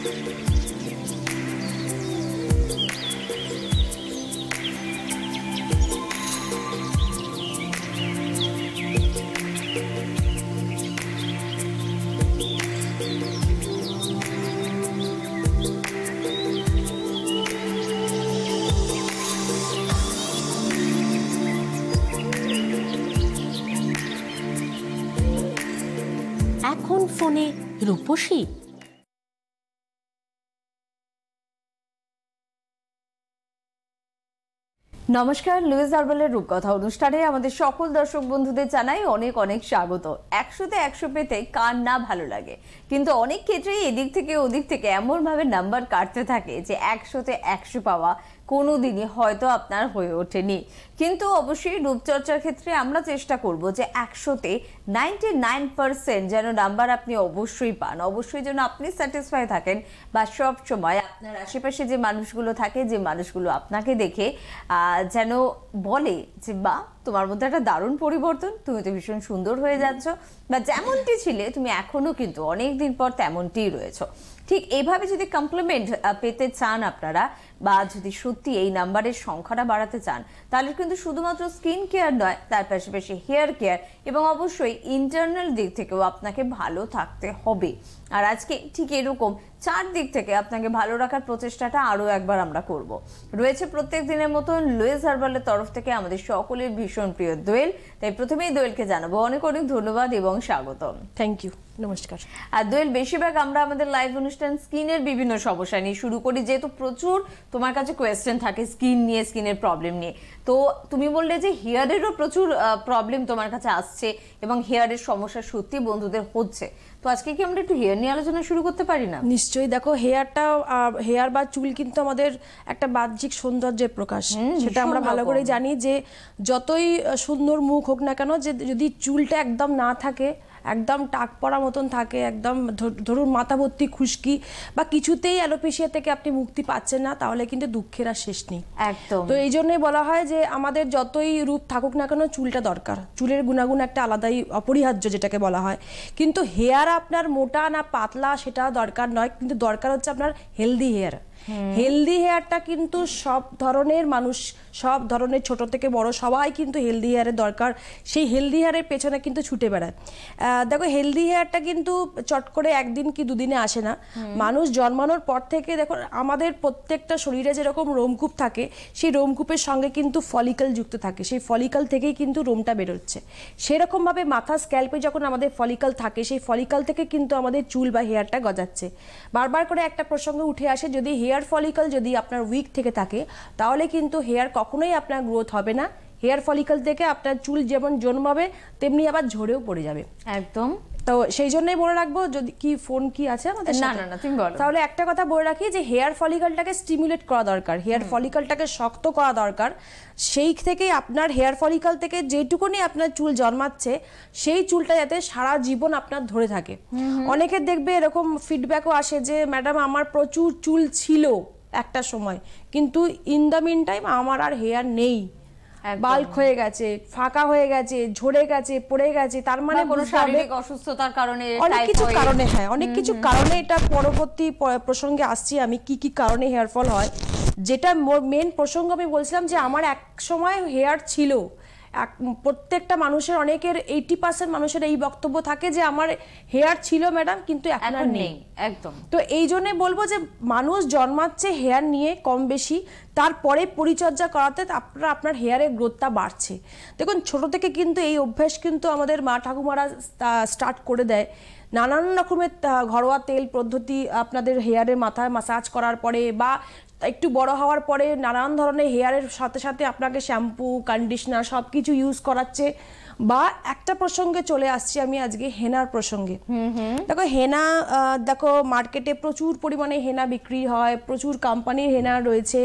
এখন ফোনে রূপসী। নমস্কার, লুইস হার্বালের রূপকথা অনুষ্ঠানে আমাদের সকল দর্শক বন্ধুদের জানাই অনেক অনেক স্বাগত। 100তে 100 পেতে কার না ভালো লাগে, কিন্তু অনেক ক্ষেত্রেই এদিক থেকে ওদিক থেকে এমন ভাবে নাম্বার কাটতে থাকে যে 100তে 100 পাওয়া কোনোদিনই হয়তো আপনার হয়ে ওঠেনি। কিন্তু অবশ্যই রূপচর্চার ক্ষেত্রে আমরা চেষ্টা করব যে 100তে 99% যেন নাম্বার আপনি অবশ্যই পান, অবশ্যই যেন আপনি স্যাটিসফাই থাকেন, বা সব সময় আপনার আশেপাশে যে মানুষগুলো থাকে, যে মানুষগুলো আপনাকে দেখে যেন বলে যে বা তোমার মধ্যে একটা দারুণ পরিবর্তন, তুমি তো ভীষণ সুন্দর হয়ে যাচ্ছ, বা যেমনটি ছিলে তুমি এখনো কিন্তু অনেকদিন পর তেমনটিই রয়েছো। ঠিক এইভাবে যদি কমপ্লিমেন্ট পেতে চান আপনারা, বা যদি সত্যি এই নাম্বারের সংখ্যাটা বাড়াতে চান, তাহলে কিন্তু শুধুমাত্র স্কিন কেয়ার নয়, তার পাশাপাশি হেয়ার কেয়ার এবং অবশ্যই ইন্টারনাল দিক থেকেও আপনাকে ভালো থাকতে হবে। আর আজকে ঠিক এরকম 4 দিক থেকে আপনাকে ভালো রাখার প্রচেষ্টাটা আরও একবার আমরা করব। রয়েছে প্রত্যেক দিনের মতন লুইস হার্বালের তরফ থেকে আমাদের সকলের ভীষণ প্রিয় দোয়েল। তাই প্রথমেই দোয়েলকে জানাবো অনেক অনেক ধন্যবাদ এবং স্বাগতম। থ্যাংক ইউ, নমস্কার। আর দোয়েল, বেশিরভাগ আমরা আমাদের লাইভ অনুষ্ঠান স্কিনের বিভিন্ন সমস্যা নিয়ে শুরু করি, যেহেতু প্রচুর তোমার কাছে কোয়েশ্চেন থাকে স্কিন নিয়ে, স্কিনের প্রবলেম নিয়ে। তো তুমি বললে যে হেয়ারেরও প্রচুর প্রবলেম তোমার কাছে আসছে এবং হেয়ারের সমস্যা সত্যি বন্ধুদের হচ্ছে। তো আজকে কি আমরা একটু হেয়ার নিয়ে আলোচনা শুরু করতে পারি না? নিশ্চয়ই। দেখো, হেয়ার বা চুল কিন্তু আমাদের একটা বাহ্যিক সৌন্দর্যের প্রকাশ, সেটা আমরা ভালো করে জানি। যে যতই সুন্দর মুখ হোক না কেন, যে যদি চুলটা একদম না থাকে, একদম টাক পড়া মতন থাকে, একদম ধরুন মাথা ভর্তি খুশকি, বা কিছুতেই অ্যালোপেশিয়া থেকে আপনি মুক্তি পাচ্ছেন না, তাহলে কিন্তু দুঃখের আর শেষ নেই। একদম। তো এই জন্যই বলা হয় যে আমাদের যতই রূপ থাকুক না কেন, চুলটা দরকার। চুলের গুণাগুণ একটা আলাদাই অপরিহার্য, যেটাকে বলা হয়। কিন্তু হেয়ার আপনার মোটা না পাতলা সেটা দরকার নয়, কিন্তু দরকার হচ্ছে আপনার হেলদি হেয়ার। হেলদি হেয়ারটা কিন্তু সব ধরনের মানুষ, সব ধরনের ছোট থেকে বড় সবাই কিন্তু হেলদি হেয়ারের দরকার। সেই হেলদি হেয়ারের পেছনে কিন্তু ছুটে বেড়ায়। দেখো, হেলদি হেয়ারটা কিন্তু চট করে একদিন কি দুদিনে আসে না। মানুষ জন্মানোর পর থেকে দেখো, আমাদের প্রত্যেকটা শরীরে যেরকম রোমকূপ থাকে, সেই রোমকূপের সঙ্গে কিন্তু ফলিকল যুক্ত থাকে। সেই ফলিকল থেকেই কিন্তু রোমটা বেরোচ্ছে। সেরকমভাবে মাথা স্ক্যাল্পে যখন আমাদের ফলিকল থাকে, সেই ফলিকল থেকে কিন্তু আমাদের চুল বা হেয়ারটা গজাচ্ছে। বারবার করে একটা প্রসঙ্গ উঠে আসে, যদি হেয়ার ফলিকল যদি আপনার উইক থেকে থাকে, তাহলে কিন্তু হেয়ার কখনোই আপনার গ্রোথ হবে না। হেয়ার ফলিকল থেকে আপনার চুল যেমন জন্মাবে, তেমনি আবার ঝরেও পড়ে যাবে। একদম। তো সেই জন্যই বলে রাখবো, যদি কি ফোন কি আছে আমাদের? না না না, তুমি বলো। তাহলে একটা কথা বলে রাখি যে হেয়ার ফলিকলটাকে স্টিমুলেট করা দরকার, হেয়ার ফলিকলটাকে শক্ত করা দরকার। সেই থেকেই আপনার হেয়ার ফলিকল থেকে যেটুকুনি আপনার চুল জন্মাচ্ছে, সেই চুলটা যাতে সারা জীবন আপনার ধরে থাকে। অনেকের দেখবে এরকম ফিডব্যাকও আসে যে ম্যাডাম, আমার প্রচুর চুল ছিল একটা সময়, কিন্তু ইন দ্য মিন টাইম আমার আর হেয়ার নেই, বাল্ক হয়ে গেছে, ফাঁকা হয়ে গেছে, ঝরে গেছে, পড়ে গেছে। তার মানে কোনো শারীরিক অসুস্থতার কারণে, অনেক কিছু কারণে, হ্যাঁ অনেক কিছু কারণে। এটা পরবর্তী প্রসঙ্গে আসছি আমি, কি কি কারণে হেয়ার ফল হয়। যেটা মেন প্রসঙ্গ আমি বলছিলাম যে আমার এক সময় হেয়ার ছিল। প্রত্যেকটা মানুষের, অনেকের 80% মানুষের এই বক্তব্য থাকে যে আমার হেয়ার ছিল ম্যাডাম, কিন্তু এখন আর নেই। একদম। তো এই জন্য বলবো যে মানুষ জন্মাচ্ছে হেয়ার নিয়ে কম বেশি, তারপরে পরিচর্যা করাতে আপনার হেয়ারের গ্রোথটা বাড়ছে। দেখুন, ছোট থেকে কিন্তু এই অভ্যাস কিন্তু আমাদের মা ঠাকুমারা স্টার্ট করে দেয়। নানান রকমের ঘরোয়া তেল পদ্ধতি আপনাদের হেয়ারের মাথায় মাসাজ করার পরে, বা একটু বড় হওয়ার পরে নানান ধরনের হেয়ারের সাথে সাথে আপনাকে শ্যাম্পু, কন্ডিশনার সব কিছু ইউজ করাচ্ছে। বা একটা প্রসঙ্গে চলে আসছি আমি আজকে, হেনার প্রসঙ্গে। দেখো, হেনা, দেখো মার্কেটে প্রচুর পরিমাণে হেনা বিক্রি হয়, প্রচুর কোম্পানির হেনা রয়েছে।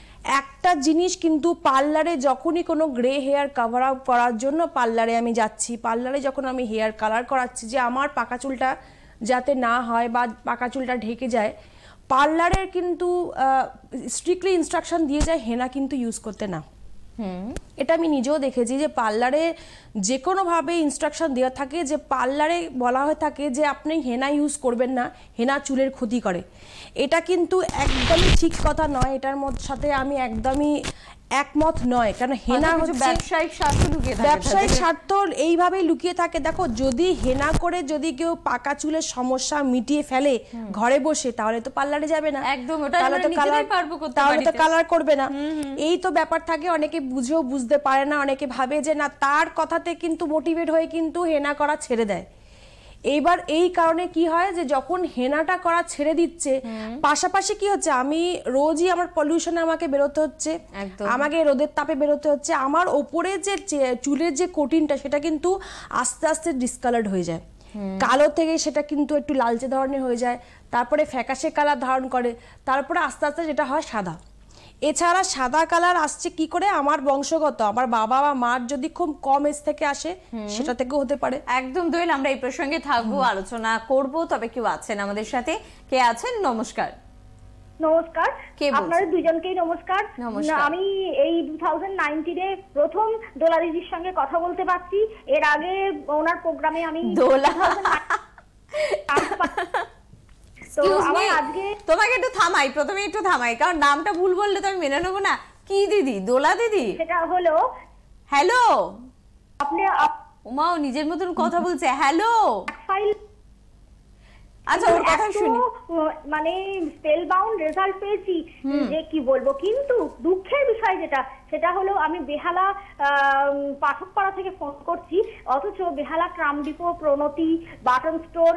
একটা জিনিস কিন্তু, পার্লারে যখনই কোনো গ্রে হেয়ার কভার আপ করার জন্য পার্লারে আমি যাচ্ছি, পার্লারে যখন আমি হেয়ার কালার করাচ্ছি, যে আমার পাকা চুলটা যাতে না হয় বা পাকা চুলটা ঢেকে যায়, পার্লারের কিন্তু স্ট্রিক্টলি ইনস্ট্রাকশন দিয়ে যায় হেনা কিন্তু ইউজ করতে না। এটা আমি নিজেও দেখেছি যে পার্লারে যে কোনোভাবে ইনস্ট্রাকশন দেওয়া থাকে যে পার্লারে বলা হয়ে থাকে যে আপনি হেনা ইউজ করবেন না, হেনা চুলের ক্ষতি করে। এটা কিন্তু একদমই ঠিক কথা নয়, এটার সাথে আমি একদমই একমত নয়। কারণ হেনা হচ্ছে ব্যবসায়িক স্বার্থ লুকিয়ে থাকে, ব্যবসায়িক স্বার্থ এইভাবেই লুকিয়ে থাকে। দেখো, যদি হেনা করে যদি কেউ পাকা চুলের সমস্যা মিটিয়ে ফেলে ঘরে বসে, তাহলে তো পার্লারে যাবে না, একদম, ওটা তাহলে তো কালার করবে না। এই তো ব্যাপার থাকে, অনেকে বুঝেও বুঝতে পারে না, অনেকে ভাবে যে না তার কথাতে কিন্তু মোটিভেট হয়ে কিন্তু হেনা করা ছেড়ে দেয়। এইবার এই কারণে কি হয় যে যখন হেনাটা করা ছেড়ে দিচ্ছে, পাশাপাশি কি হচ্ছে, আমি রোজই আমার পলিউশনে আমাকে বেরোতে হচ্ছে, আমাকে রোদের তাপে বেরোতে হচ্ছে, আমার ওপরে যে চুলের যে কোটিনটা সেটা কিন্তু আস্তে আস্তে ডিসকালার্ড হয়ে যায়, কালো থেকে সেটা কিন্তু একটু লালচে ধরনের হয়ে যায়, তারপরে ফ্যাকাশে কালার ধারণ করে, তারপরে আস্তে আস্তে যেটা হয় সাদা। এছাড়া সাদা কালার আসছে কি করে, আমার বংশগত, আমার বাবা বা মার যদি খুব কম এজ থেকে আসে সেটা থেকেও হতে পারে। একদম দোয়েল, আমরা এই প্রসঙ্গে থাকবো, আলোচনা করব। তবে কেউ আছেন আমাদের সাথে, কে আছেন? নমস্কার। নমস্কার, কে বলছেন? আপনাদের দুজনকেই নমস্কার। আমি এই 2019-এ প্রথম দোলা দিদির সঙ্গে কথা বলতে পারছি। এর আগে ওনার প্রোগ্রামে আমি দোলা তো আমার আজকে তোমাকে একটু থামাই, প্রথমে একটু থামাই, কারণ নামটা ভুল বললে তো আমি মেনে নেবো না। কি দিদি? দোলা দিদি? সেটা হলো, হ্যালো, আপনি ওমাও নিজের মতন কথা বলছে, হ্যালো। ফাইল, আচ্ছা ওর কথা শুনি। মানে স্পেল বাউন্ড রেজাল্ট পেয়েছি, যে কি বলবো। কিন্তু দুঃখের বিষয় যেটা, সেটা হলো আমি বেহালা পাঠকপাড়া থেকে ফোন করছি, অথচ Behala tram depot, Pranati, button store,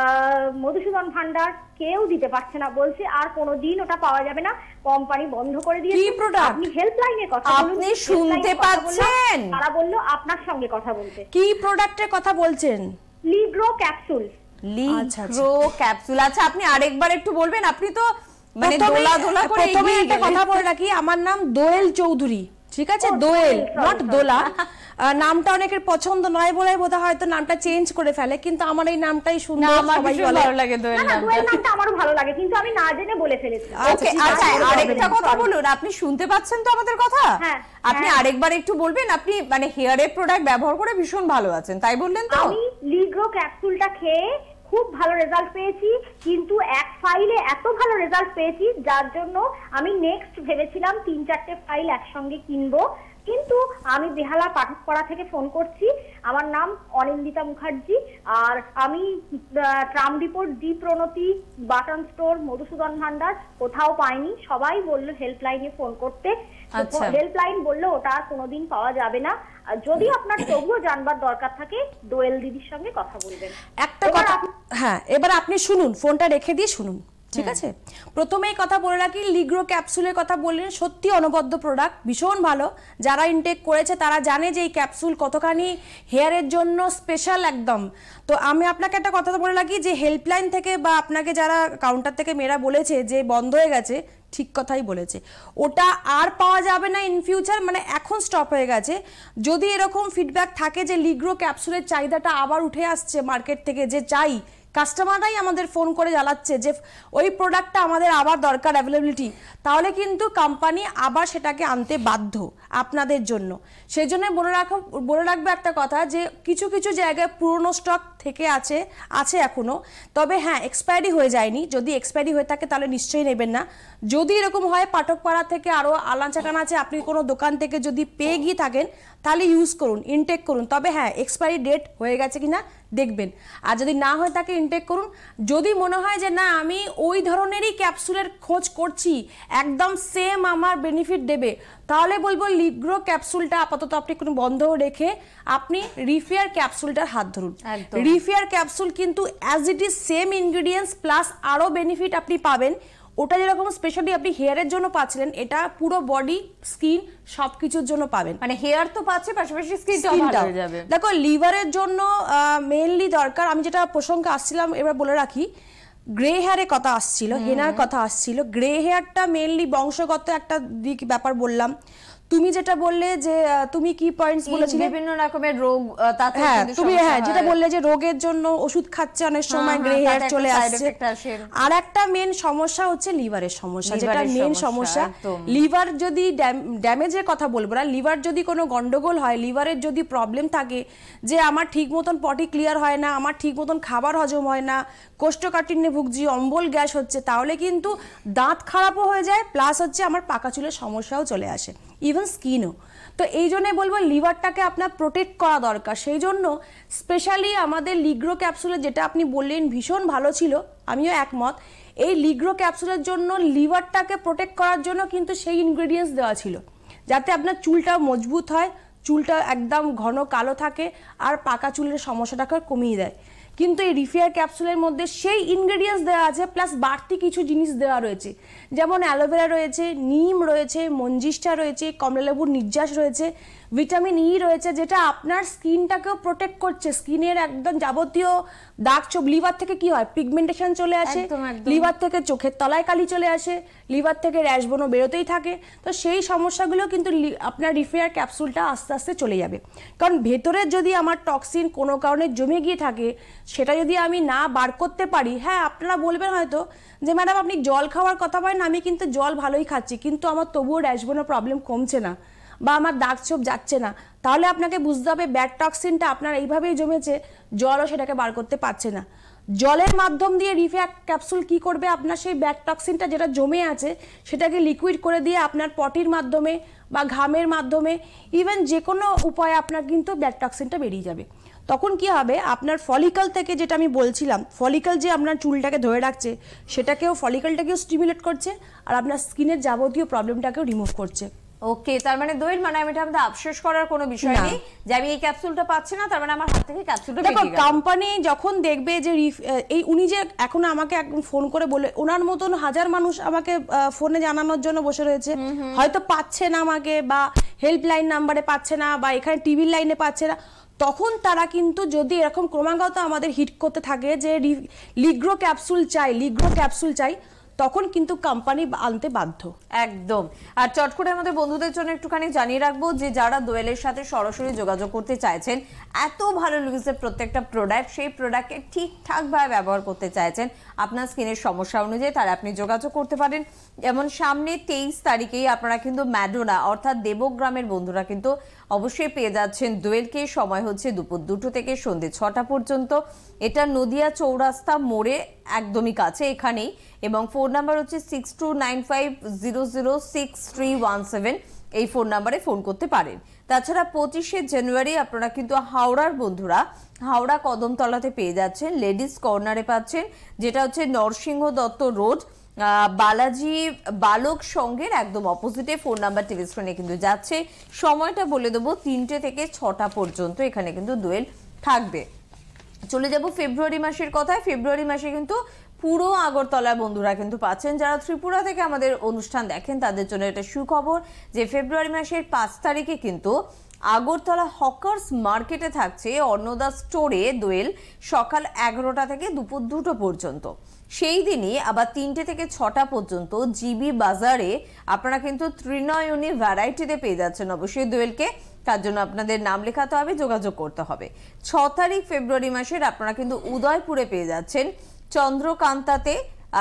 Madhusudan Bhandar কেউ দিতে পারছে না। বলছে আর কোনোদিন ওটা পাওয়া যাবে না, কোম্পানি বন্ধ করে দিয়েছে। কি প্রোডাক্ট? আপনি হেল্পলাইনে কথা বলুন। আপনি শুনতে পাচ্ছেন? তারা বললো আপনার সঙ্গে কথা বলতে। কি প্রোডাক্টের কথা বলছেন? Ligro capsule. Ligro capsule. আচ্ছা আপনি আরেকবার একটু বলবেন? আপনি তো মানে দোলা দোলা করে প্রথমে এগিয়ে একটা গেলেন। কথা বলে রাখি, আমার নাম দোয়েল চৌধুরী, ঠিক আছে? দোয়েল, নট দোলা। নামটা অনেকের পছন্দ নয় বলে বোধহয় হয়তো নামটা চেঞ্জ করে ফেলে, কিন্তু আমার এই নামটাই সুন্দর, আমার সবাই ভীষণ বলে। ভালো লাগে দোয়েল না, নামটা। দোয়েল নামটা আমারও ভালো লাগে, কিন্তু আমি না জেনে বলে ফেলেছি। ওকে, আচ্ছা আরেকটা কথা বলুন, আপনি শুনতে পাচ্ছেন তো আমাদের কথা? হ্যাঁ, আপনি আরেকবার একটু বলবেন? আপনি মানে হেয়ারের প্রোডাক্ট ব্যবহার করে ভীষণ ভালো আছেন, তাই বললেন তো? আমি লিগ্রো ক্যাপসুলটা খেয়ে খুব ভালো রেজাল্ট পেয়েছি, কিন্তু এক ফাইলে এত ভালো রেজাল্ট পেয়েছি যার জন্য আমি নেক্সট ভেবেছিলাম 3-4টে ফাইল একসঙ্গে কিনবো। কিন্তু আমি বেহালা পাঠকপাড়া থেকে ফোন করছি, আমার নাম অনিন্দিতা মুখার্জি, আর আমি ট্রাম ডিপোর ডি প্রণতি, বাটন স্টোর, মধুসূদন ভান্ডার কোথাও পাইনি। সবাই বললো হেল্পলাইনে ফোন করতে, হেল্পলাইন বললো ওটা আর কোনোদিন পাওয়া যাবে না। যদি আপনার তবুও জানবার দরকার থাকে, দোয়েল দিদির সঙ্গে কথা বলবেন। একটা কথা, হ্যাঁ, এবার আপনি শুনুন, ফোনটা রেখে দিয়ে শুনুন, ঠিক আছে? প্রথমেই কথা বলে রাখি, লিগ্রো ক্যাপসুলের কথা বললেন, সত্যি অনবদ্য প্রোডাক্ট, ভীষণ ভালো। যারা ইনটেক করেছে তারা জানে যে এই ক্যাপসুল কতখানি হেয়ারের জন্য স্পেশাল একদম। তো আমি আপনাকে একটা কথা বলে রাখি যে হেল্পলাইন থেকে বা আপনাকে যারা কাউন্টার থেকে মেয়েরা বলেছে যে বন্ধ হয়ে গেছে, ঠিক কথাই বলেছে। ওটা আর পাওয়া যাবে না ইন ফিউচার, মানে এখন স্টপ হয়ে গেছে। যদি এরকম ফিডব্যাক থাকে যে লিগ্রো ক্যাপসুলের চাহিদাটা আবার উঠে আসছে মার্কেট থেকে, যে চাই, কাস্টমাররাই আমাদের ফোন করে জ্বালাচ্ছে যে ওই প্রোডাক্টটা আমাদের আবার দরকার, অ্যাভেলেবিলিটি, তাহলে কিন্তু কোম্পানি আবার সেটাকে আনতে বাধ্য আপনাদের জন্য। সেই জন্য বলে রাখবে একটা কথা, যে কিছু কিছু জায়গায় পুরনো স্টক থেকে আছে এখনো, তবে হ্যাঁ এক্সপায়ারি হয়ে যায়নি। যদি এক্সপায়ারি হয়ে থাকে তাহলে নিশ্চয়ই নেবেন না। যদি এরকম হয় পাঠকপাড়া থেকে আরও আনাচাকানা আছে, আপনি কোনো দোকান থেকে যদি পেয়ে গিয়ে থাকেন তাহলে ইউজ করুন, ইনটেক করুন। তবে হ্যাঁ এক্সপায়ারি ডেট হয়ে গেছে কিনা দেখবেন, আর যদি না হয় তাকে ইনটেক করুন। যদি মনে হয় যে না আমি ওই ধরনেরই ক্যাপসুলের খোঁজ করছি, একদম সেম আমার বেনিফিট দেবে, তাহলে বলবো লিগ্রো ক্যাপসুলটা আপাতত আপনি কোনো বন্ধ রেখে আপনি রিফেয়ার ক্যাপসুলটার হাত ধরুন। রিফেয়ার ক্যাপসুল কিন্তু as it is same ingredients plus আরও বেনিফিট আপনি পাবেন। ওটা যেরকম স্পেশালি আপনি হেয়ারের জন্য পাচ্ছিলেন, এটা পুরো বডি, স্কিন সবকিছুর জন্য পাবেন। মানে হেয়ার তো পাচ্ছে, পাশাপাশি স্কিনটাও ভালো হয়ে যাবে। দেখো লিভারের জন্য মেইনলি দরকার, আমি যেটা প্রসঙ্গে আসছিলাম এবার বলে রাখি, গ্রে হেয়ারের কথা আসছিল, হেনার কথা আসছিল। গ্রে হেয়ারটা মেইনলি বংশগত একটা দিক ব্যাপার বললাম। তুমি যেটা বললে যে তুমি কি পয়েন্টস বলেছিলে, বিভিন্ন রকমের রোগ, তাতে হ্যাঁ কিন্তু তুমি সমস্যা হ্যাঁ যেটা হয়। বললে যে রোগের জন্য ওষুধ খাচ্ছে অনেক সময় গ্রে তাতে হেয়ার একটা চলে side আসছে। effect আসে। আর একটা মেন সমস্যা হচ্ছে লিভারের সমস্যা, যেটা লিভারের মেন সমস্যা, সমস্যা। একদম। লিভার যদি ড্যামেজের কথা বলবো না, লিভার যদি কোনো গন্ডগোল হয়, লিভারের যদি প্রবলেম থাকে যে আমার ঠিক মতন পটি ক্লিয়ার হয় না, আমার ঠিক মতন খাবার হজম হয় না, কোষ্ঠকাঠিন্যে ভুগছি, অম্বল গ্যাস হচ্ছে, তাহলে কিন্তু দাঁত খারাপও হয়ে যায়, প্লাস হচ্ছে আমার পাকা চুলের সমস্যাও চলে আসে, ইভেন স্কিনও। তো এই জন্যই বলবো লিভারটাকে আপনার প্রোটেক্ট করা দরকার। সেই জন্য স্পেশালি আমাদের লিগ্রো ক্যাপসুলে, যেটা আপনি বললেন ভীষণ ভালো ছিল, আমিও একমত, এই লিগ্রো ক্যাপসুলের জন্য লিভারটাকে প্রোটেক্ট করার জন্য কিন্তু সেই ইনগ্রেডিয়েন্টস দেওয়া ছিল, যাতে আপনার চুলটা মজবুত হয়, চুলটা একদম ঘন কালো থাকে, আর পাকা চুলের সমস্যাটাকে কমিয়ে দেয়। কিন্তু এই রিফেয়ার ক্যাপসুলের মধ্যে সেই ইনগ্রেডিয়েন্টস দেওয়া আছে, প্লাস বাড়তি কিছু জিনিস দেওয়া রয়েছে, যেমন অ্যালোভেরা রয়েছে, নিম রয়েছে, মঞ্জিষ্ঠা রয়েছে, কমলালেবুর নির্যাস রয়েছে, ভিটামিন ই রয়েছে, যেটা আপনার স্কিনটাকেও প্রোটেক্ট করছে। স্কিনের একদম যাবতীয় দাগ ছোপ, লিভার থেকে কি হয় পিগমেন্টেশন চলে আসে, একদম, একদম। লিভার থেকে চোখের তলায় কালি চলে আসে, লিভার থেকে র্যাশ বনও বেরোতেই থাকে। তো সেই সমস্যাগুলো কিন্তু আপনার রিফেয়ার ক্যাপসুলটা আস্তে আস্তে চলে যাবে। কারণ ভেতরে যদি আমার টক্সিন কোনো কারণে জমে গিয়ে থাকে, সেটা যদি আমি না বার করতে পারি, হ্যাঁ আপনারা বলবেন হয়তো যে ম্যাডাম আপনি জল খাওয়ার কথা বলেন, আমি কিন্তু জল ভালোই খাচ্ছি, কিন্তু আমার তবুও র্যাশ বনও প্রবলেম কমছে না, বা আমার দাগ ছোপ যাচ্ছে না, তাহলে আপনাকে বুঝতে হবে ব্যাড টক্সিনটা আপনার এইভাবেই জমেছে, জলও সেটাকে বার করতে পারছে না। জলের মাধ্যম দিয়ে রিফেয়ার ক্যাপসুল কি করবে, আপনার সেই ব্যাড টক্সিনটা যেটা জমে আছে সেটাকে লিকুইড করে দিয়ে আপনার পটির মাধ্যমে বা ঘামের মাধ্যমে, ইভেন যে কোনো উপায়ে আপনার কিন্তু ব্যাড টক্সিনটা বেরিয়ে যাবে। তখন কি হবে, আপনার ফলিকল থেকে, যেটা আমি বলছিলাম, ফলিকল যে আপনার চুলটাকে ধরে রাখছে, সেটাকেও ফলিকলটাকেও স্টিমুলেট করছে, আর আপনার স্কিনের যাবতীয় প্রবলেমটাকেও রিমুভ করছে। ওকে, তার মানে দোয়েল, মানে আমি এটা আমাদের আফসোস করার কোনো বিষয় না। নেই যে আমি এই ক্যাপসুলটা পাচ্ছি না, তার মানে আমার হাত থেকে ক্যাপসুলটা দেখো বেরিয়ে গেল। কোম্পানি যখন দেখবে যে এই উনি যে এখন আমাকে একদম ফোন করে বলে, ওনার মতন হাজার মানুষ আমাকে ফোনে জানানোর জন্য বসে রয়েছে, হয়তো পাচ্ছে না আমাকে, বা হেল্পলাইন নাম্বারে পাচ্ছে না, বা এখানে টিভির লাইনে পাচ্ছে না, তখন তারা কিন্তু যদি এরকম ক্রমাগত আমাদের হিট করতে থাকে যে লিগ্রো ক্যাপসুল চাই, লিগ্রো ক্যাপসুল চাই, তখন কিন্তু কোম্পানি আনতে বাধ্য। একদম। আর চট করে আমাদের বন্ধুদের জন্য একটুখানি জানিয়ে রাখবো যে যারা দোয়েলের সাথে সরাসরি যোগাযোগ করতে চাইছেন, এত ভালো লুইসের প্রত্যেকটা প্রোডাক্ট, সেই প্রোডাক্টকে ঠিকঠাকভাবে ব্যবহার করতে চাইছেন আপনার স্কিনের সমস্যা অনুযায়ী, তারা আপনি যোগাযোগ করতে পারেন। যেমন সামনে 23 তারিখেই আপনারা কিন্তু ম্যাডোনা অর্থাৎ দেবগ্রামের বন্ধুরা কিন্তু অবশ্যই পেয়ে যাচ্ছেন দোয়েলকে। সময় হচ্ছে দুপুর 2টো থেকে সন্ধ্যে 6টা পর্যন্ত। এটা নদিয়া চৌরাস্তা মোড়ে একদমই কাছে এখানেই, এবং ফোন নাম্বার হচ্ছে 6295006317। এই ফোন নাম্বারে ফোন করতে পারেন। তাছাড়া 25শে জানুয়ারি আপনারা কিন্তু হাওড়ার বন্ধুরা হাওড়া কদমতলাতে পেয়ে যাচ্ছেন, লেডিস কর্নারে পাচ্ছেন, যেটা হচ্ছে নরসিংহ দত্ত রোড, বালাজি বালক সংঘের একদম অপোজিটে। ফোন নাম্বার টিভি স্ক্রিনে কিন্তু যাচ্ছে। সময়টা বলে দেবো 3টে থেকে 6টা পর্যন্ত এখানে কিন্তু দোয়েল থাকবে। চলে যাব ফেব্রুয়ারি মাসের কথায়। ফেব্রুয়ারি মাসে কিন্তু পুরো আগরতলা বন্ধুরা কিন্তু পাচ্ছেন। যারা ত্রিপুরা থেকে আমাদের অনুষ্ঠান দেখেন তাদের জন্য এটা সুখবর যে ফেব্রুয়ারি মাসের 5 তারিখে কিন্তু আগরতলা হকার্স মার্কেটে থাকছে অন্নদা স্টোরে দোয়েল, সকাল 11টা থেকে দুপুর 2টো পর্যন্ত। সেই দিনই আবার 3টে থেকে 6টা পর্যন্ত জিবি বাজারে আপনারা কিন্তু ত্রিনয়নী ভ্যারাইটিতে পেয়ে যাচ্ছেন অবশ্যই দোয়েলকে। তার জন্য আপনাদের নাম লেখাতে হবে, যোগাযোগ করতে হবে। 6 তারিখ ফেব্রুয়ারি মাসের আপনারা কিন্তু উদয়পুরে পেয়ে যাচ্ছেন চন্দ্রকান্তাতে,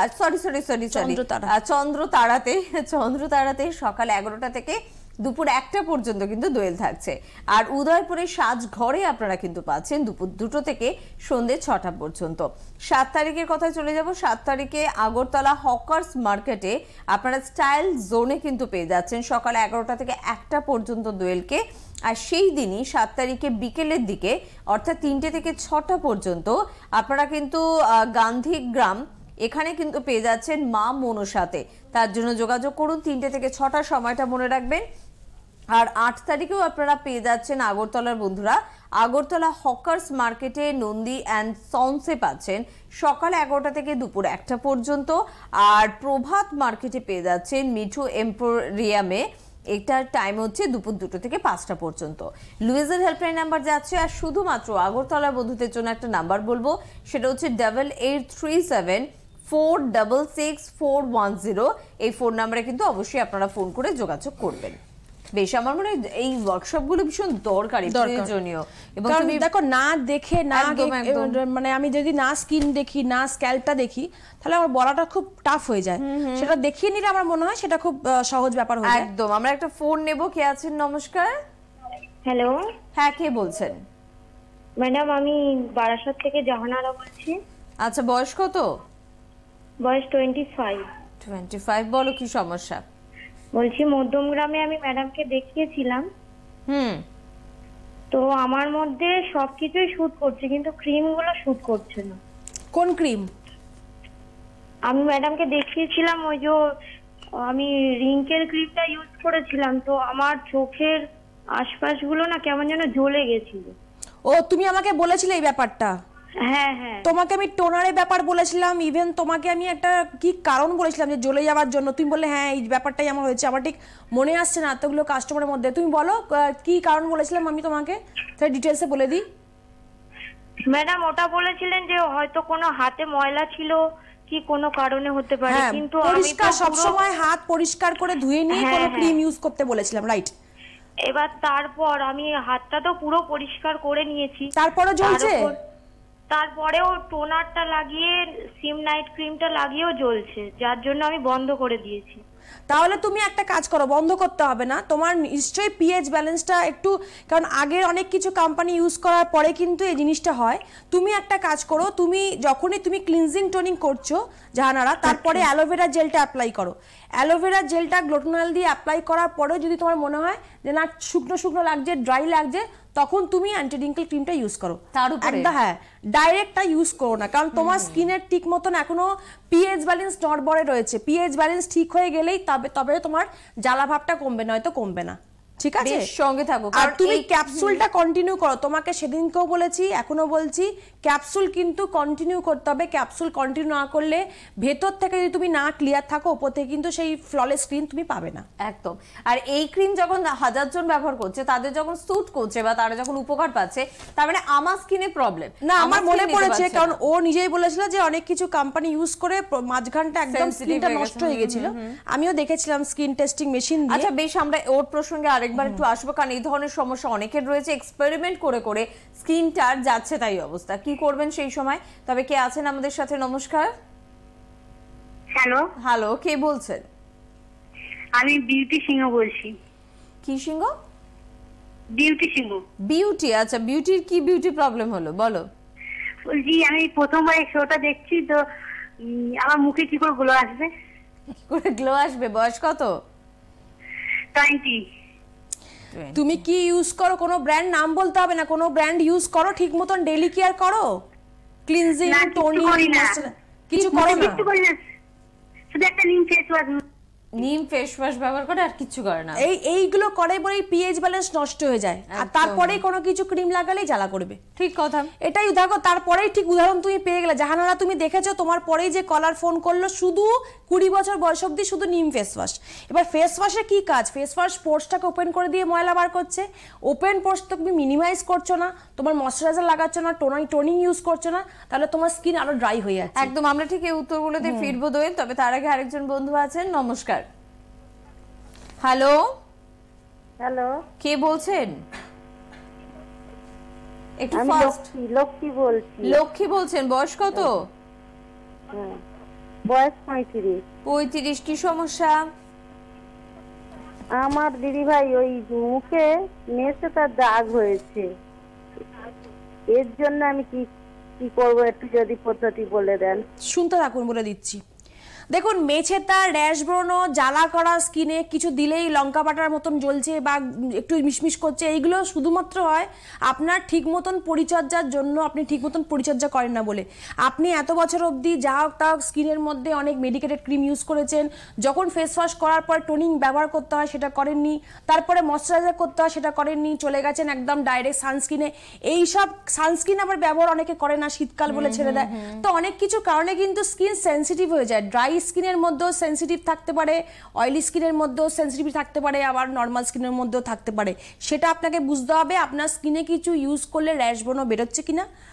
চন্দ্রতারাতে সকাল 11টা থেকে দুপুর 1টা পর্যন্ত কিন্তু দোয়েল থাকছে। আর উদয়পুরে সাজঘরে আপনারা কিন্তু পাচ্ছেন দুপুর 2টো থেকে সন্ধ্যে 6টা পর্যন্ত। 7 তারিখের কথায় চলে যাব। 7 তারিখে আগরতলা হকার্স মার্কেটে আপনারা স্টাইল জোনে কিন্তু পেয়ে যাচ্ছেন সকাল 11টা থেকে 1টা পর্যন্ত দোয়েলকে। আর সেই দিনই 7 তারিখে বিকেলের দিকে অর্থাৎ 3টে থেকে 6টা পর্যন্ত আপনারা কিন্তু গান্ধীগ্রাম এখানে কিন্তু পেয়ে যাচ্ছেন মা মনসাতে। তার জন্য যোগাযোগ করুন। 3টে থেকে 6টা সময়টা মনে রাখবেন। আর 8 তারিখেও আপনারা পেয়ে যাচ্ছেন আগরতলার বন্ধুরা আগরতলা হকার্স মার্কেটে নন্দী অ্যান্ড সন্সে পাচ্ছেন সকাল 11টা থেকে দুপুর 1টা পর্যন্ত। আর প্রভাত মার্কেটে পেয়ে যাচ্ছেন মিঠু এম্পোরিয়ামে, এটার টাইম হচ্ছে দুপুর 2টো থেকে 5টা পর্যন্ত। লুইজের হেল্পলাইন নাম্বার যাচ্ছে। আর শুধুমাত্র আগরতলা বন্ধুদের জন্য একটা নাম্বার বলবো, সেটা হচ্ছে 8837466410। এই ফোন নাম্বারে কিন্তু অবশ্যই আপনারা ফোন করে যোগাযোগ করবেন। বেশ, আমার মনে হয় এই ওয়ার্কশপ গুলো ভীষণ দরকারি, প্রয়োজনীয়। এবং কারণ তুমি দেখো, না দেখে না একদম, একদম। মানে আমি যদি না স্কিন দেখি, না স্ক্যাল্পটা দেখি, তাহলে আমার বলাটা খুব টাফ হয়ে যায়। সেটা দেখিয়ে নিলে আমার মনে হয় সেটা খুব সহজ ব্যাপার হয়ে যায়। একদম। আমরা একটা ফোন নেব। কে আছেন? নমস্কার। হ্যালো হ্যাঁ, কে বলছেন? ম্যাডাম, আমি বারাসাত থেকে জাহানারা বলছি। আচ্ছা, বয়স কত? বয়স 25। 25। বলো কি সমস্যা? বলছি মধ্যমগ্রামে আমি ম্যাডামকে দেখিয়েছিলাম, হুম। তো আমার মধ্যে সবকিছুই শুট করছে কিন্তু ক্রিম গুলো শুট করছে না। কোন ক্রিম? আমি ম্যাডামকে দেখিয়েছিলাম ওই যে আমি রিঙ্কেল ক্রিমটা ইউজ করেছিলাম, তো আমার চোখের আশপাশগুলো না কেমন যেন জ্বলে গেছিল। ও, তুমি আমাকে বলেছিলে এই ব্যাপারটা। হ্যাঁ হ্যাঁ, তোমাকে আমি টোনারের ব্যাপার বলেছিলাম, ইভেন তোমাকে আমি একটা কি কারণ বলেছিলাম যে জ্বলে যাওয়ার জন্য, তুমি বললে হ্যাঁ এই ব্যাপারটাই আমার হয়েছে। আমার ঠিক মনে আসছে না এতগুলো কাস্টমারের মধ্যে। তুমি বলো কি কারণ বলেছিলাম আমি তোমাকে, তাহলে ডিটেলসে বলে দিই। ম্যাডাম ওটা বলেছিলেন যে হয়তো কোনো হাতে ময়লা ছিল কি কোনো কারণে হতে পারে, হ্যাঁ, কিন্তু আমি পরিষ্কার তো সব পুরো- সময় হাত পরিষ্কার করে ধুয়ে নিয়ে হ্যাঁ, কোনো হ্যাঁ। ক্রিম ইউজ করতে বলেছিলাম, রাইট? এবার তারপর আমি হাতটা তো পুরো পরিষ্কার করে নিয়েছি, তারপরে জ্বলছে? তারপরেও টোনারটা লাগিয়ে সিম নাইট ক্রিমটা লাগিয়েও জ্বলছে, যার জন্য আমি বন্ধ করে দিয়েছি। তাহলে তুমি একটা কাজ করো, বন্ধ করতে হবে না, তোমার নিশ্চয়ই পিএইচ ব্যালেন্সটা একটু, কারণ আগের অনেক কিছু কোম্পানি ইউজ করার পরে কিন্তু এই জিনিসটা হয়। তুমি একটা কাজ করো, তুমি যখনই তুমি ক্লিনজিং টোনিং করছো জাহানারা, তারপরে অ্যালোভেরা জেলটা অ্যাপ্লাই করো। অ্যালোভেরা জেলটা গ্লুটানল দিয়ে অ্যাপ্লাই করার পরেও যদি তোমার মনে হয় যে না শুকনো শুকনো লাগছে, ড্রাই লাগছে, তখন তুমি অ্যান্টি রিঙ্কেল ক্রিমটা ইউজ করো। তার উপরে? একদম, হ্যাঁ, ডাইরেক্টটা ইউজ করো না, কারণ তোমার স্কিনের ঠিক মতন এখনো পিএইচ ব্যালেন্স নড়বড়ে রয়েছে। পিএইচ ব্যালেন্স ঠিক হয়ে গেলেই তবে তোমার জ্বালা ভাবটা কমবে, নয়তো কমবে না। ঠিক আছে, বেশ, সঙ্গে থাকো। আর কারণ তুমি এই ক্যাপসুলটা কন্টিনিউ করো। তোমাকে সেদিনকেও বলেছি, এখনো বলছি, ক্যাপসুল কিন্তু কন্টিনিউ করতে হবে। ক্যাপসুল কন্টিনিউ না করলে ভেতর থেকে যদি তুমি না ক্লিয়ার থাকো, উপর থেকে কিন্তু সেই ফ্ললেস স্কিন তুমি পাবে না। একদম। আর এই ক্রিম যখন হাজারজন ব্যবহার করছে, তাদের যখন স্যুট করছে বা তারা যখন উপকার পাচ্ছে, তার মানে আমার স্কিনে প্রবলেম না, আমার মনে পড়েছে, কারণ ও নিজেই বলেছিল যে অনেক কিছু কোম্পানি ইউজ করে মাঝখানটা একদম স্কিনটা নষ্ট হয়ে গেছিল। আমিও দেখেছিলাম স্কিন টেস্টিং মেশিন দিয়ে। আচ্ছা বেশ, আমরা ওর প্রসঙ্গে আরেকবার একটু আসবো, কারণ এই ধরনের সমস্যা অনেকের রয়েছে, এক্সপেরিমেন্ট করে করে স্কিনটার যাচ্ছে তাই অবস্থা। কি করবেন সেই সময়? তবে কে আছেন আমাদের সাথে? নমস্কার। হ্যালো, হ্যালো, কে বলছেন? আমি বিউটি সিংহ বলছি। কি সিংহ? বিউটি সিংহ বিউটি। আচ্ছা, বিউটির কি বিউটি প্রবলেম হলো বলো। বলছি, আমি প্রথমবার এই শোটা দেখছি, তো আমার মুখে কি করে গ্লো আসবে? কি করে গ্লো আসবে? বয়স কত? 20। তুমি কি ইউজ করো? কোনো ব্র্যান্ড নাম বলতে হবে না, কোনো ব্র্যান্ড ইউজ করো, ঠিক মতন ডেইলি কেয়ার করো, ক্লিনজিং, না, কিছু টোনিং, করি না। কিছু করো না? কিছু করি না, শুধু একটা neem face wash. Neem face wash ব্যবহার করে, আর কিছু করে না। এইগুলো করে বলেই পিএইচ ব্যালেন্স নষ্ট হয়ে যায়, আর একদম। তারপরেই কোনো কিছু ক্রিম লাগালেই জ্বালা করবে। ঠিক কথা। এটাই দেখো, তারপরেই ঠিক উদাহরণ তুমি পেয়ে গেলে। জাহানারা, তুমি দেখেছো তোমার পরেই যে কলার ফোন করলো, শুধু 20 বছর বয়স অব্দি শুধু নিম ফেস ওয়াশ। এবার ফেস ওয়াশে কি কাজ? ফেস ওয়াশ পোর্সটাকে ওপেন করে দিয়ে ময়লা বার করছে। ওপেন পোর্স তো তুমি মিনিমাইজ করছো না, তোমার ময়শ্চারাইজার লাগাচ্ছ না, টোনিং ইউজ করছো না, তাহলে তোমার স্কিন আরো ড্রাই হয়ে যাচ্ছে। একদম। আমরা ঠিক এই উত্তরগুলোতে ফিরবো দোয়েল, তবে তার আগে আরেকজন বন্ধু আছেন। নমস্কার। হ্যালো, হ্যালো, কে বলছেন? একটু আমি ফাস্ট। লক্ষ্মী বলছি। লক্ষ্মী বলছেন। বয়স কত? হ্যাঁ, বয়স 35। 35। কি সমস্যা? আমার দিদি ভাই ওই মুখে মেসে তার দাগ হয়েছে, এর জন্য আমি কি কি করব একটু যদি পদ্ধতি বলে দেন। শুনতে থাকুন, বলে দিচ্ছি। দেখুন, মেছেতা, র্যাশ ব্রণ, জ্বালা করা স্কিনে কিছু দিলেই লঙ্কা বাটার মতন জ্বলছে বা একটু মিশমিশ করছে, এইগুলো শুধুমাত্র হয় আপনার ঠিক মতন পরিচর্যার জন্য। আপনি ঠিক মতন পরিচর্যা করেন না বলে। আপনি এত বছর অবধি যা হোক তা স্কিনের মধ্যে অনেক মেডিকেটেড ক্রিম ইউজ করেছেন, যখন ফেস ওয়াশ করার পর টোনিং ব্যবহার করতে হয় সেটা করেননি, তারপরে ময়শ্চারাইজার করতে হয় সেটা করেননি, চলে গেছেন একদম ডাইরেক্ট সানস্ক্রিনে। এইসব সানস্ক্রিন আবার ব্যবহার অনেকে করে না, শীতকাল বলে ছেড়ে দেয়। তো অনেক কিছু কারণে কিন্তু স্কিন সেন্সিটিভ হয়ে যায়। ড্রাই স্কিনের মধ্যেও সেন্সিটিভ থাকতে পারে, অয়েলি স্কিনের মধ্যেও সেন্সিটিভ থাকতে পারে, আবার নর্মাল স্কিনের মধ্যেও থাকতে পারে। সেটা আপনাকে বুঝতে হবে আপনার স্কিনে কিছু ইউজ করলে র্যাশ ব্রণ বেরোচ্ছে কিনা।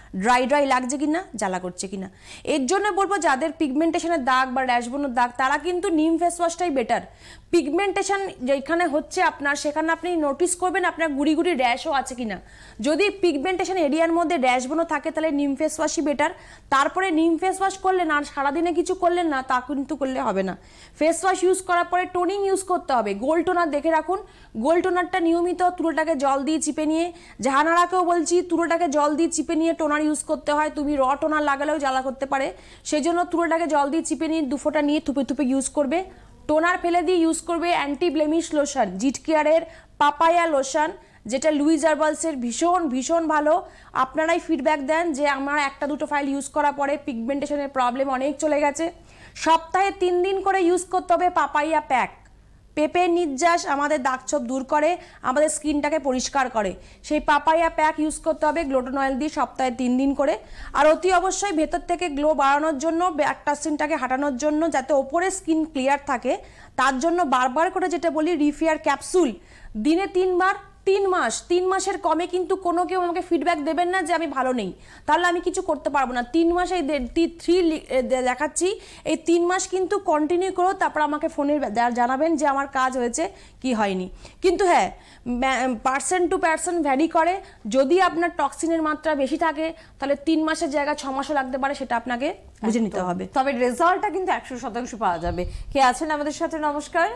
ড্রাই ড্রাই লাগছে কিনা, জ্বালা করছে কিনা। এর জন্য বলবো যাদের পিগমেন্টেশনের দাগ বা র্যাশবোনের দাগ তারা কিন্তু নিম ফেস ওয়াশটাই বেটার। পিগমেন্টেশন যেখানে হচ্ছে আপনার সেখানে আপনি নোটিস করবেন আপনার গুড়ি গুড়ি র্যাশও আছে কিনা। যদি পিগমেন্টেশন এরিয়ার মধ্যে র্যাশবোনও থাকে তাহলে নিম ফেস ওয়াশই বেটার। তারপরে নিম ফেস ওয়াশ করলেন আর সারাদিনে কিছু করলেন না তা কিন্তু করলে হবে না। ফেস ওয়াশ ইউজ করার পরে টোনিং ইউজ করতে হবে। গোল্ড টোনার দেখে রাখুন, গোল্ড টোনারটা নিয়মিত তুলোটাকে জল দিয়ে চিপে নিয়ে, জাহানারাকেও বলছি তুলোটাকে জল দিয়ে চিপে নিয়ে টোনার ইউজ করতে হয়। তুমি র টোনার লাগালেও জ্বালা করতে পারে, সেই জন্য তুলোটাকে জল দিয়ে চিপে নিয়ে 2 ফোঁটা নিয়ে থুপে থুপে ইউজ করবে। টোনার ফেলে দিয়ে ইউজ করবে অ্যান্টি ব্লেমিশ লোশন, জিট কেয়ারের পাপায়া লোশন, যেটা লুইস হার্বালসের ভীষণ ভীষণ ভালো। আপনারাই ফিডব্যাক দেন যে আমার 1-2 ফাইল ইউজ করার পরে পিগমেন্টেশনের প্রবলেম অনেক চলে গেছে। সপ্তাহে 3 দিন করে ইউজ করতে হবে পাপাইয়া প্যাক। পেঁপের নির্যাস আমাদের দাগছোপ দূর করে, আমাদের স্কিনটাকে পরিষ্কার করে। সেই পাপাইয়া প্যাক ইউজ করতে হবে গ্লোটন অয়েল দিয়ে সপ্তাহে 3 দিন করে। আর অতি অবশ্যই ভেতর থেকে গ্লো বাড়ানোর জন্য, ব্যাকটাসিনটাকে হাঁটানোর জন্য, যাতে ওপরে স্কিন ক্লিয়ার থাকে তার জন্য বারবার করে যেটা বলি রিফেয়ার ক্যাপসুল দিনে 3 বার 3 মাসের কমে কিন্তু কোনো কেউ আমাকে ফিডব্যাক দেবেন না যে আমি ভালো নেই, তাহলে আমি কিছু করতে পারবো না। 3 মাস এই 3 দেখাচ্ছি, এই 3 মাস কিন্তু কন্টিনিউ করো, তারপর আমাকে ফোনে জানাবেন যে আমার কাজ হয়েছে কি হয়নি। কিন্তু হ্যাঁ, পার্সন টু পার্সন ভ্যারি করে। যদি আপনার টক্সিনের মাত্রা বেশি থাকে তাহলে 3 মাসের জায়গায় 6 মাসও লাগতে পারে, সেটা আপনাকে বুঝে নিতে হবে। তবে রেজাল্টটা কিন্তু 100% পাওয়া যাবে। কে আছেন আমাদের সাথে? নমস্কার।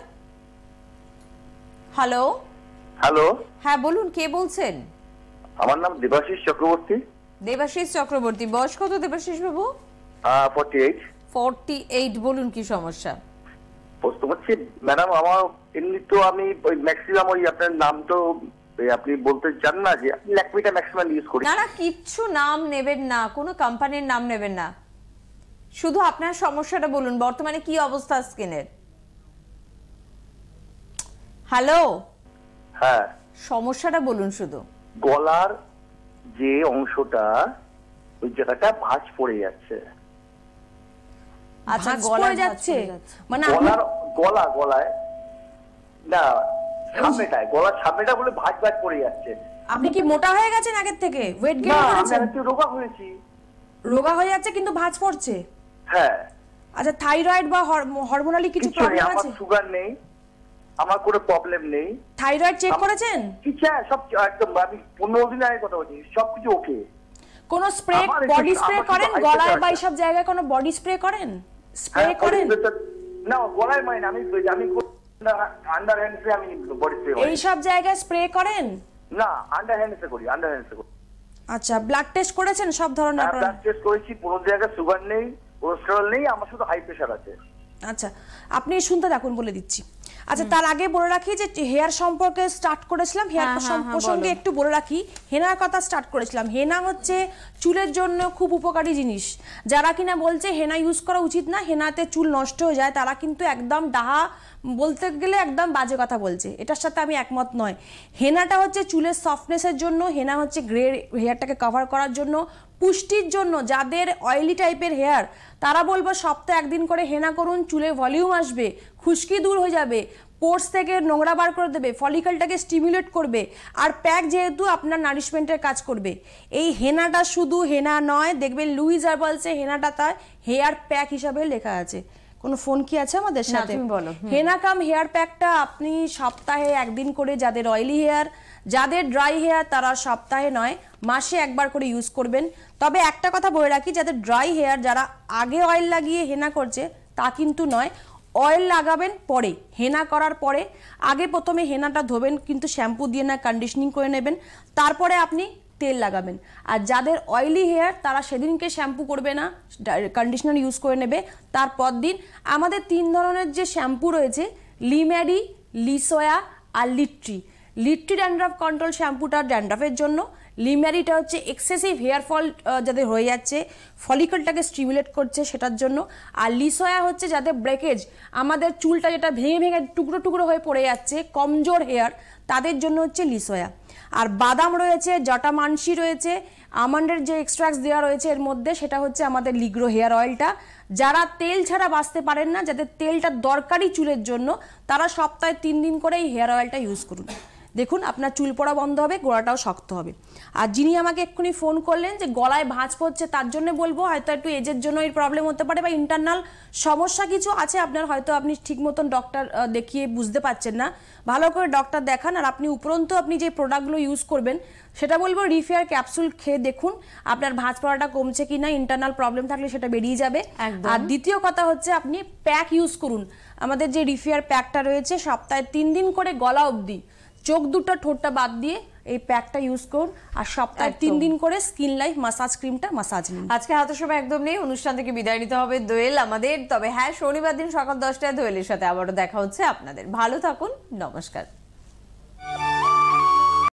হ্যালো। হ্যালো, হ্যাঁ বলুন, কে বলছেন? আমার নাম দেবাশিস চক্রবর্তী। দেবাশিস চক্রবর্তী, বয়স কত দেবাশিস বাবু? 48। 48। বলুন কি সমস্যা? প্রশ্ন হচ্ছে ম্যাডাম, আমার এমনি তো আমি ওই ম্যাক্সিমাম ওই আপনার নাম তো আপনি বলতে চান না যে আপনি ল্যাকমিটা ম্যাক্সিমাম ইউজ করি। না না, কিচ্ছু নাম নেবেন না, কোনো কোম্পানির নাম নেবেন না, শুধু আপনার সমস্যাটা বলুন, বর্তমানে কি অবস্থা স্কিনের। হ্যালো, হ্যাঁ, সমস্যাটা বলুন শুধু। গলার যে অংশটা ওই জায়গাটা ভাঁজ পড়ে যাচ্ছে। আচ্ছা, ভাঁজ গলা পড়ে যাচ্ছে মানে গলায় না, সামনেটায়, গলার সামনেটা বলে ভাঁজ পড়ে যাচ্ছে। আপনি কি মোটা হয়ে গেছেন আগের থেকে? ওয়েট গেইন না, করেছেন? আমি একটু রোগা হয়েছি। রোগা হয়ে যাচ্ছে কিন্তু ভাঁজ পড়ছে? হ্যাঁ। আচ্ছা, থাইরয়েড বা হরমোনালি কিছু প্রবলেম আমার আছে? সুগার নেই, আমার কোনো প্রবলেম নেই। থাইরয়েড চেক করেছেন? কিছু সব একদম, আমি 15 দিন আগে কথা বলছি, সবকিছু ওকে। কোন স্প্রে, বডি স্প্রে করেন গলায় বা এইসব জায়গায়? কোনো বডি স্প্রে করেন? স্প্রে করেন? না, গলায় মানে আমি আন্ডার হ্যান্ডসে আমি বডি স্প্রে করি। এই সব জায়গায় স্প্রে করেন? না, আন্ডার হ্যান্ডসে করি, আন্ডার হ্যান্ডসে করি। আচ্ছা, ব্লাড টেস্ট করেছেন সব ধরনের? ব্লাড টেস্ট করেছি, কোনো জায়গায় সুগার নেই, কোলেস্টেরল নেই, আমার শুধু হাই প্রেশার আছে। আচ্ছা, আপনি শুনতে থাকুন, বলে দিচ্ছি। আচ্ছা, তার আগে বলে রাখি যে হেয়ার সম্পর্কে স্টার্ট করেছিলাম, হেয়ার প্রসঙ্গে একটু বলে রাখি। হেনার কথা স্টার্ট করেছিলাম। হেনা হচ্ছে চুলের জন্য খুব উপকারী জিনিস। যারা কিনা বলছে হেনা ইউজ করা উচিত না, হেনাতে চুল নষ্ট হয়ে যায়, তারা কিন্তু একদম ডাহা, বলতে গেলে একদম বাজে কথা বলছে। এটার সাথে আমি একমত নয়। হেনাটা হচ্ছে চুলের সফটনেসের জন্য, হেনা হচ্ছে গ্রে হেয়ারটাকে কভার করার জন্য, পুষ্টির জন্য। যাদের অয়েলি টাইপের হেয়ার তারা বলবো সপ্তাহে 1 দিন করে হেনা করুন, চুলে ভলিউম আসবে, খুশকি দূর হয়ে যাবে, পোর্স থেকে নোংরা বার করে দেবে, ফলিকলটাকে স্টিমুলেট করবে। আর প্যাক যেহেতু আপনার নারিশমেন্টের কাজ করবে। এই হেনাটা শুধু হেনা নয়, দেখবেন লুইস হার্বালসে হেনাটা তার হেয়ার প্যাক হিসাবে লেখা আছে। কোনো ফোন কি আছে আমাদের সাথে? হেনা কাম হেয়ার প্যাকটা আপনি সপ্তাহে 1 দিন করে, যাদের অয়েলি হেয়ার, যাদের ড্রাই হেয়ার, তারা সপ্তাহে নয় মাসে 1 বার করে ইউজ করবেন। তবে একটা কথা বলে রাখি, যাদের ড্রাই হেয়ার, যারা আগে অয়েল লাগিয়ে হেনা করছে তা কিন্তু নয়। অয়েল লাগাবেন পরে, হেনা করার পরে। আগে প্রথমে হেনাটা ধোবেন, কিন্তু শ্যাম্পু দিয়ে না, কন্ডিশনিং করে নেবেন, তারপরে আপনি তেল লাগাবেন। আর যাদের অয়েলি হেয়ার তারা সেদিনকে শ্যাম্পু করবে না, কন্ডিশনার ইউজ করে নেবে। তারপর দিন আমাদের 3 ধরনের যে শ্যাম্পু রয়েছে, লিম্যারি, লিসোয়া আর লিট্রি। লিট্রি ড্যান্ড্রাফ কন্ট্রোল শ্যাম্পুটা ড্যান্ড্রাফের জন্য, লিম্যারিটা হচ্ছে এক্সেসিভ হেয়ার ফল যাদের হয়ে যাচ্ছে, ফলিকলটাকে স্টিমুলেট করছে সেটার জন্য। আর লিসোয়া হচ্ছে যাদের ব্রেকেজ, আমাদের চুলটা যেটা ভেঙে ভেঙে টুকরো টুকরো হয়ে পড়ে যাচ্ছে, কমজোর হেয়ার, তাদের জন্য হচ্ছে লিসোয়া। আর বাদাম রয়েছে, জটামানসি রয়েছে, আমন্ডের যে এক্সট্রাক্টস দেওয়া রয়েছে এর মধ্যে, সেটা হচ্ছে আমাদের লিগ্রো হেয়ার অয়েলটা। যারা তেল ছাড়া বাঁচতে পারেন না, যাদের তেলটা দরকারি চুলের জন্য, তারা সপ্তাহে 3 দিন করে এই হেয়ার অয়েলটা ইউজ করুন। দেখুন আপনার চুল পড়া বন্ধ হবে, গোড়াটাও শক্ত হবে। আর যিনি আমাকে এক্ষুনি ফোন করলেন যে গলায় ভাঁজ পড়ছে, তার জন্য বলবো হয়তো একটু এজের জন্য এই প্রবলেম হতে পারে, বা ইন্টারনাল সমস্যা কিছু আছে আপনার, হয়তো আপনি ঠিক মতন ডক্টর দেখিয়ে বুঝতে পারছেন না। ভালো করে ডক্টর দেখান। আর আপনি উপরন্তু আপনি যে প্রোডাক্টগুলো ইউজ করবেন সেটা বলবো রিফেয়ার ক্যাপসুল খেয়ে দেখুন আপনার ভাঁজ পড়াটা কমছে কিনা, ইন্টারনাল প্রবলেম থাকলে সেটা বেরিয়ে যাবে। আর দ্বিতীয় কথা হচ্ছে আপনি প্যাক ইউজ করুন। আমাদের যে রিফেয়ার প্যাকটা রয়েছে সপ্তাহে 3 দিন করে গলা অবধি, চোখ দুটো ঠোঁটটা বাদ দিয়ে এই প্যাকটা ইউজ করুন। আর সপ্তাহে 3 দিন করে স্কিন লাইফ মাসাজ ক্রিমটা মাসাজ নিন। আজকে হাতে সময় একদম নেই, অনুষ্ঠান থেকে বিদায় নিতে হবে দোয়েল আমাদের। তবে হ্যাঁ, শনিবার দিন সকাল 10টায় দোয়েলের সাথে আবারও দেখা হচ্ছে আপনাদের। ভালো থাকুন, নমস্কার।